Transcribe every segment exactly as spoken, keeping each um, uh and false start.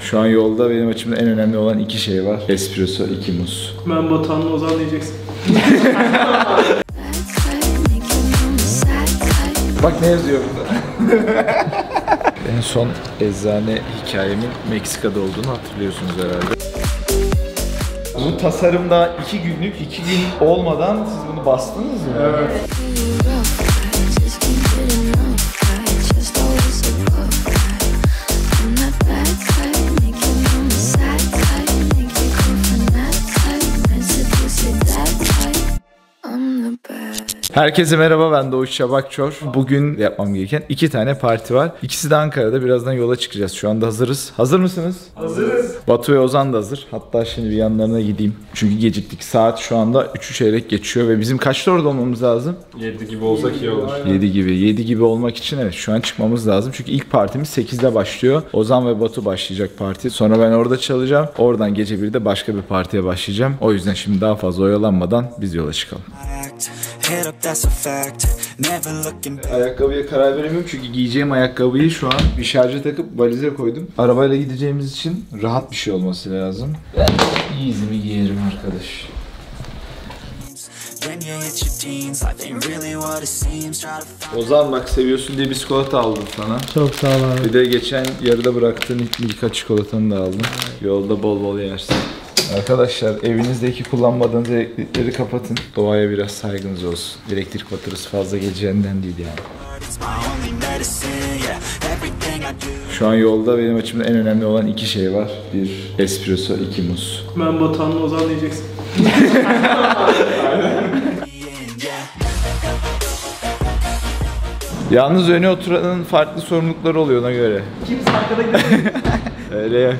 Şu an yolda benim açımdan en önemli olan iki şey var. Espresso, iki muz. Ben Batuhan'la Ozan diyeceksin. Bak ne yazıyor burada. En son eczane hikayemin Meksika'da olduğunu hatırlıyorsunuz herhalde. Bu tasarımda iki günlük, iki gün olmadan siz bunu bastınız mı? Evet. Herkese merhaba, ben Doğuş Şabakçor. Bugün yapmam gereken iki tane parti var. İkisi de Ankara'da. Birazdan yola çıkacağız. Şu anda hazırız. Hazır mısınız? Hazırız. Batu ve Ozan da hazır. Hatta şimdi bir yanlarına gideyim. Çünkü geciktik. Saat şu anda üçü çeyrek geçiyor ve bizim kaçta orada olmamız lazım? yedi gibi olsak iyi olur. yedi gibi. yedi gibi olmak için evet şu an çıkmamız lazım. Çünkü ilk partimiz sekizde başlıyor. Ozan ve Batu başlayacak parti. Sonra ben orada çalacağım. Oradan gece birde başka bir partiye başlayacağım. O yüzden şimdi daha fazla oyalanmadan biz yola çıkalım. Ayakkabıya karar veremiyorum çünkü giyeceğim ayakkabıyı şu an bir şarja takıp valize koydum. Arabayla gideceğimiz için rahat bir şey olması lazım. Ben Yeezy'mi giyerim arkadaş. Ozan bak, seviyorsun diye bisiklet aldım sana. Çok sağ ol abi. Bir de geçen yarıda bıraktığın Milka çikolatanı da aldım. Yolda bol bol yersin. Arkadaşlar, evinizdeki kullanmadığınız elektrikleri kapatın. Doğaya biraz saygınız olsun. Elektrik faturası fazla geleceğinden değil yani. Şu an yolda benim açımdan en önemli olan iki şey var. Bir espresso, iki muz. Ben Batuhan'la Ozan diyeceksin. Yalnız öne oturanın farklı sorumlulukları oluyor ona göre. Kimse arkada gidiyor. Öyle yok.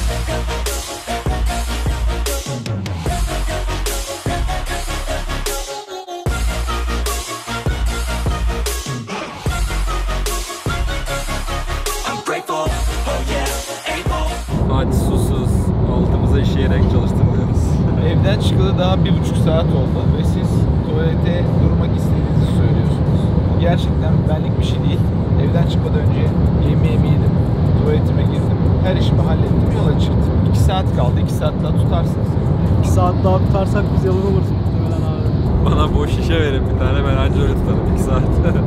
Aç, susuz, altımıza işeyerek çalıştırmıyoruz. Evden çıkalı daha bir buçuk saat oldu ve siz tuvalete durmak istediğinizi söylüyorsunuz. Bu gerçekten benlik bir şey değil. Evden çıkmadan önce yemeğimi yedim, tuvaletime girdim, her işimi hallettim, yola çıktım. iki saat kaldı, iki saat daha tutarsınız. iki saat daha tutarsak biz yalan oluruz muhtemelen abi. Bana boş şişe verin bir tane, ben anca öyle tutarım iki saat.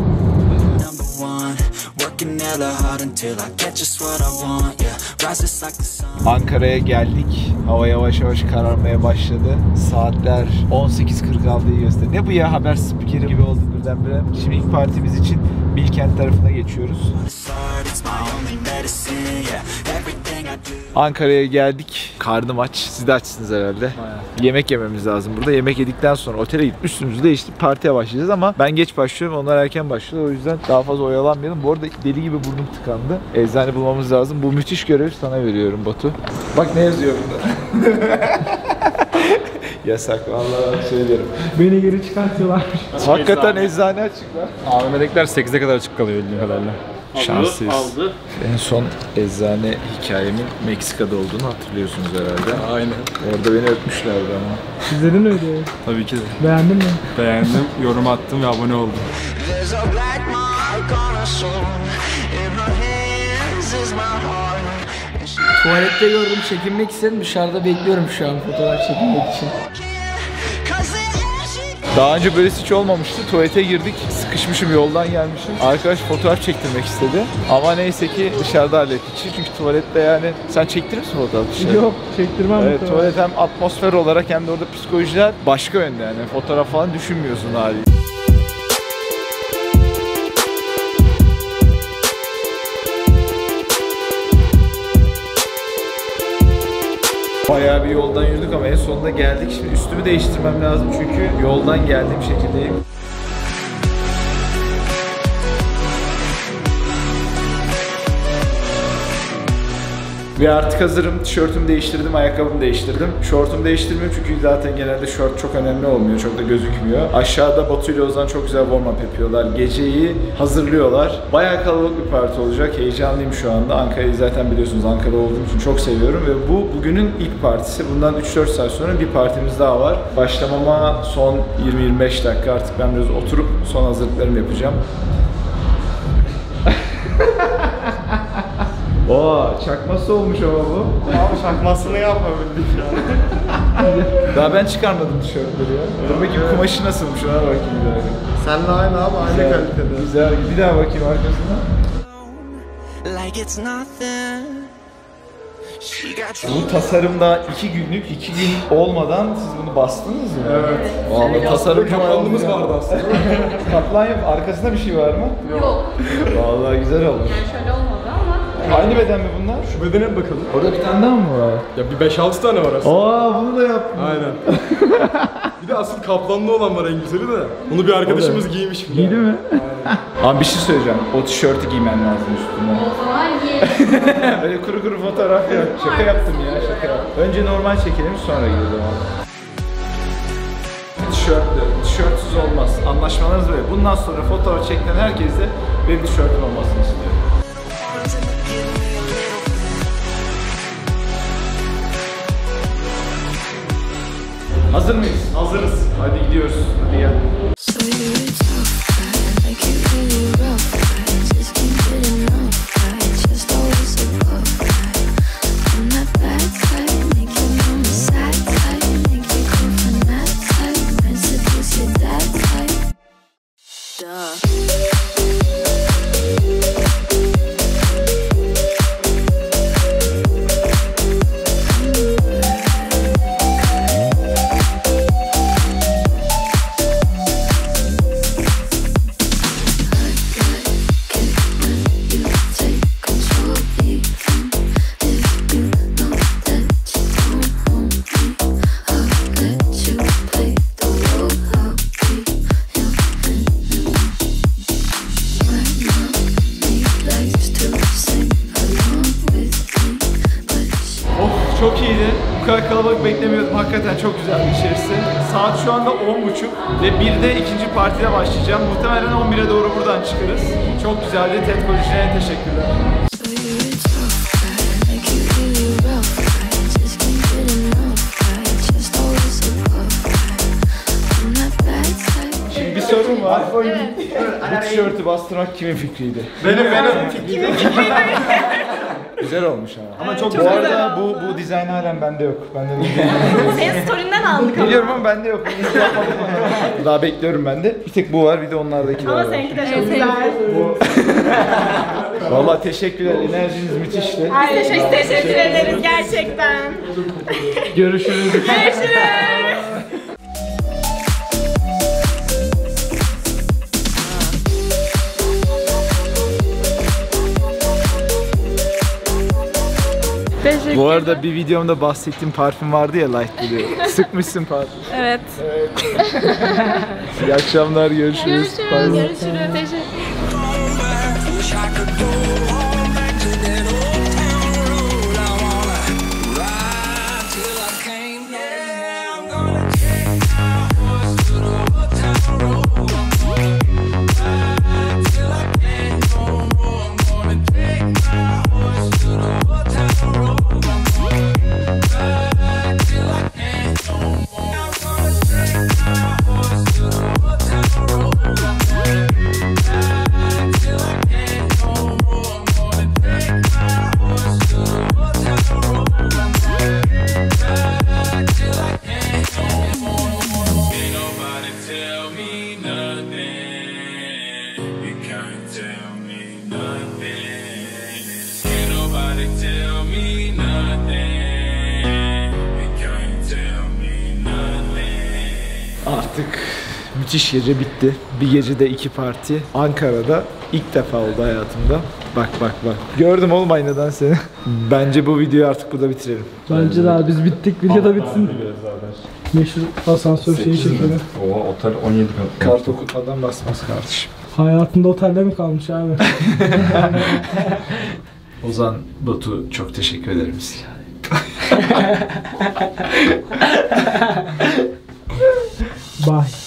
Ankara'ya geldik. Hava yavaş yavaş kararmaya başladı. Saatler on sekiz kırk altı'yı gösteriyor. Ne bu ya, haber spikeri gibi oldu birdenbire. Şimdi ilk partimiz için Bilkent tarafına geçiyoruz. Ankara'ya geldik. Karnım aç. Siz de açsınız herhalde. Bayağı. Yemek yememiz lazım burada. Yemek yedikten sonra otele gidip üstümüzü değiştirip partiye başlayacağız ama ben geç başlıyorum. Onlar erken başlıyor. O yüzden daha fazla oyalanmayalım. Bu arada deli gibi burnum tıkandı. Eczane bulmamız lazım. Bu müthiş görevi sana veriyorum Batu. Bak ne yazıyor burada. Yasak vallahi söylüyorum. Beni geri çıkartıyorlar. Hakikaten eczane açık lan. A V M'dekiler sekize kadar açık kalıyor bildiğim kadarıyla. Şanslıyız. Aldı. En son eczane hikayemin Meksika'da olduğunu hatırlıyorsunuz herhalde. Aynen. Orada beni öpmüşlerdi ama. İzledin mi videoyu? Tabii ki de. Beğendin mi? Beğendim, yorum attım ve abone oldum. Tuvalette gördüm, çekinmek istedim. Dışarıda bekliyorum şu an fotoğraf çekinmek için. Daha önce böylesi hiç olmamıştı. Tuvalete girdik. Sıkışmışım, yoldan gelmişim. Arkadaş fotoğraf çektirmek istedi. Ama neyse ki dışarıda hallettik. Çünkü tuvalette yani... Sen çektirir misin fotoğraf dışarı? Yok, çektirmem. Evet, bu tuvalet hem atmosfer olarak hem de orada psikolojiler başka yönde yani. Fotoğraf falan düşünmüyorsun haliyle. Bayağı bir yoldan yürüdük ama en sonunda geldik. Şimdi üstümü değiştirmem lazım çünkü yoldan geldiğim şekildeyim. Ve artık hazırım. Tişörtümü değiştirdim, ayakkabımı değiştirdim. Şortumu değiştirmiyorum çünkü zaten genelde şort çok önemli olmuyor, çok da gözükmüyor. Aşağıda Batu ile Ozan çok güzel warm up yapıyorlar. Geceyi hazırlıyorlar. Bayağı kalabalık bir parti olacak. Heyecanlıyım şu anda. Ankara'yı zaten biliyorsunuz, Ankara olduğum için çok seviyorum ve bu bugünün ilk partisi. Bundan üç dört saat sonra bir partimiz daha var. Başlamama son yirmi yirmi beş dakika, artık ben biraz oturup son hazırlıklarımı yapacağım. Oo, çakması olmuş ama bu. Abi şakmasını yapmabildik ya. Daha ben çıkarmadım tişörtleri ya. Dur bakayım kumaşı nasılmış ona bakayım bir daha. Senle aynı abi, aynı Güzel, kalitede. güzel. Bir daha bakayım arkasına. Like it's nothing. She got you. Bu tasarımda iki günlük, iki gün olmadan siz bunu bastınız mı? Evet. Vallahi tasarım Kaplanımız vardı aslında. Kaplan yok. Arkasında bir şey var mı? Yok. Vallahi güzel olmuş. Yani şöyle olmadı ama. Aynı beden mi bunlar? Şu bedene bir bakalım. Orada bir tane daha mı var? Ya bir beş altı tane var aslında. Aa bunu da yaptın. Aynen. Bir de asıl kaplanlı olan var en güzeli de. Onu bir arkadaşımız giymiş. Giydi mi? Abi bir şey söyleyeceğim. O tişörtü giymen lazım üstüne. O zaman giyelim. Öyle kuru kuru fotoğraf yok. Şaka yaptım ya, şaka yaptım. Önce normal çekelim, sonra gidelim abi. Tişörtlü, tişörtsüz olmaz. Anlaşmalarınız böyle. Bundan sonra fotoğraf çekilen herkes de benim tişörtüm olmasını istiyor. Hazır mıyız? Hazırız. Hadi gidiyoruz. Hadi gel. So you're a tough guy, like you really rough guy. Just can't get enough guy, just always above guy. I'm that bad type, make your mama sad type, make you go for that type, and seduce your dad type. Duh. Çok iyiydi. Bu kadar kalabalık beklemiyordum. Hakikaten çok güzeldi içerisi. Saat şu anda on buçuk ve birde ikinci partide başlayacağım. Muhtemelen on bire doğru buradan çıkarız. Çok güzeldi. Ted Koleji'ne teşekkürler. So you're a tough guy, like you really rough guy. Just can't get enough guy, just always above guy. I'm that bad type. Şimdi bir sorun var. Bu tişörtü bastırmak kimin fikriydi? Benim benim fikrim. Güzel olmuş ama. Ama çok Bu arada bu bu dizayn halen bende yok. Bende de Senin story'nden aldık ama. biliyorum ama bende yok. Daha bekliyorum ben de. Bir tek bu var, bir de onlardakiler Ama var. seninki de çok güzel. Vallahi teşekkürler. Enerjiniz müthişti. Biz de çok teşekkür ederiz gerçekten. Görüşürüz. Görüşürüz. Teşekkür Bu arada bir videomda bahsettiğim parfüm vardı ya, Light Blue. Sıkmışsın parfüm. Evet. İyi akşamlar, görüşürüz. Görüşürüz. Bye bye. Görüşürüz. Teşekkür Wish I could go home back to that old town road. I wanna ride till I can't. Yeah, I'm gonna take my horse to the old town road. I'm gonna ride till I can't no more. I'm gonna take my horse to the old town road. I'm gonna ride till I can't no more. I'm gonna take my horse to the old town road. I'm gonna ride till I can't no more. I'm gonna take my horse to the old town road. I'm gonna ride till I can't no more. Ain't nobody tell me nothing. You can't tell me nothing. Ain't nobody tell me nothing. You can't tell me nothing. Artık müthiş gece bitti. Bir gecede iki parti. Ankara'da ilk defa oldu hayatımda. Bak bak bak. Gördüm oğlum aynadan seni. Bence bu videoyu artık burada bitirelim. Bence daha biz bittik. Video da bitsin. Meşhur asansör şeyi çekelim. Oha otel on yedi kat. Kart okutmadan basmaz kardeşim. Hayatında otelde mi kalmış abi? Ozan, Batu çok teşekkür ederim size. Bye.